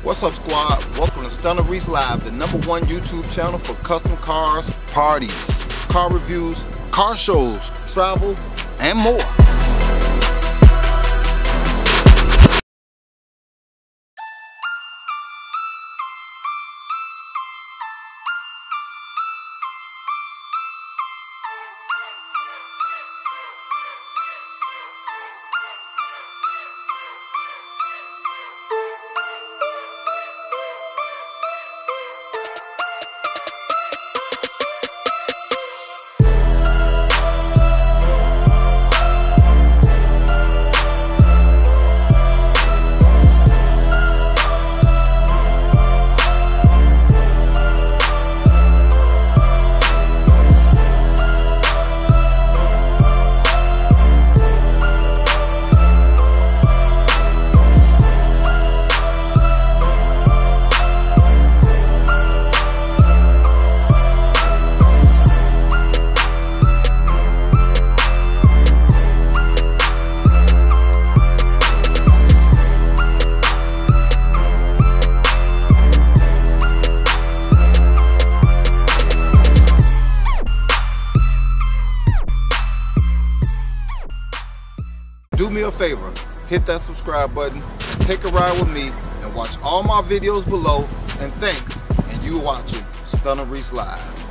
What's up, squad? Welcome to Stunna Reese Live, the #1 YouTube channel for custom cars, parties, car reviews, car shows, travel, and more. Do me a favor, hit that subscribe button, take a ride with me, and watch all my videos below. And thanks, and you watching Stunna Reese Live.